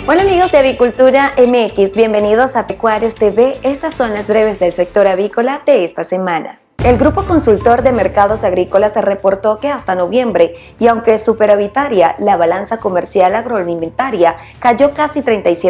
Hola amigos de Avicultura MX, bienvenidos a Pecuarios TV. Estas son las breves del sector avícola de esta semana. El Grupo Consultor de Mercados Agrícolas reportó que hasta noviembre, y aunque es superavitaria, la balanza comercial agroalimentaria cayó casi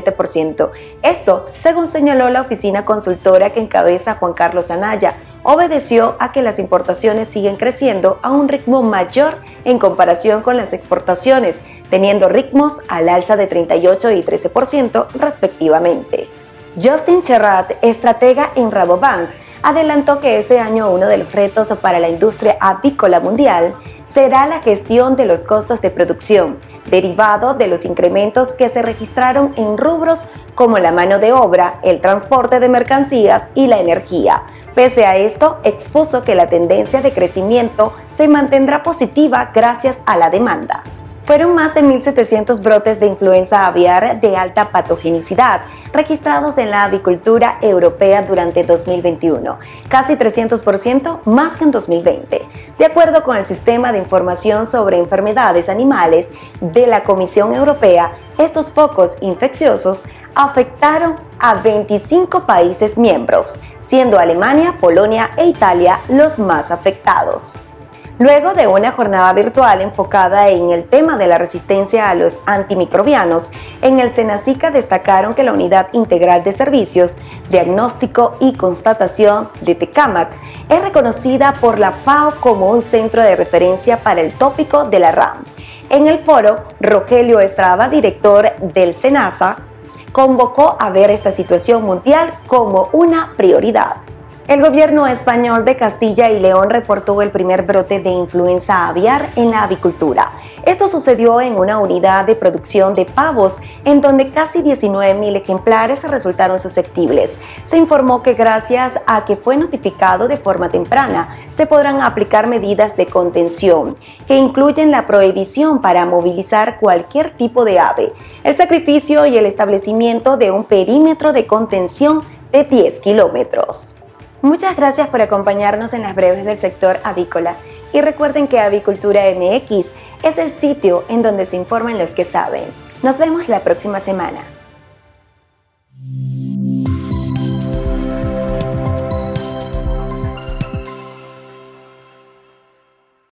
37%. Esto, según señaló la oficina consultora que encabeza Juan Carlos Anaya, obedeció a que las importaciones siguen creciendo a un ritmo mayor en comparación con las exportaciones, teniendo ritmos al alza de 38 y 13% respectivamente. Justin Cherrat, estratega en Rabobank, adelantó que este año uno de los retos para la industria avícola mundial será la gestión de los costos de producción, derivado de los incrementos que se registraron en rubros como la mano de obra, el transporte de mercancías y la energía. Pese a esto, expuso que la tendencia de crecimiento se mantendrá positiva gracias a la demanda. Fueron más de 1.700 brotes de influenza aviar de alta patogenicidad registrados en la avicultura europea durante 2021, casi 300% más que en 2020. De acuerdo con el Sistema de Información sobre Enfermedades Animales de la Comisión Europea, estos focos infecciosos afectaron a 25 países miembros, siendo Alemania, Polonia e Italia los más afectados. Luego de una jornada virtual enfocada en el tema de la resistencia a los antimicrobianos, en el Senacica destacaron que la Unidad Integral de Servicios, Diagnóstico y Constatación de Tecámac es reconocida por la FAO como un centro de referencia para el tópico de la RAM. En el foro, Rogelio Estrada, director del SENASA, convocó a ver esta situación mundial como una prioridad. El gobierno español de Castilla y León reportó el primer brote de influenza aviar en la avicultura. Esto sucedió en una unidad de producción de pavos, en donde casi 19.000 ejemplares resultaron susceptibles. Se informó que gracias a que fue notificado de forma temprana, se podrán aplicar medidas de contención, que incluyen la prohibición para movilizar cualquier tipo de ave, el sacrificio y el establecimiento de un perímetro de contención de 10 kilómetros. Muchas gracias por acompañarnos en las breves del sector avícola y recuerden que Avicultura MX es el sitio en donde se informan los que saben. Nos vemos la próxima semana.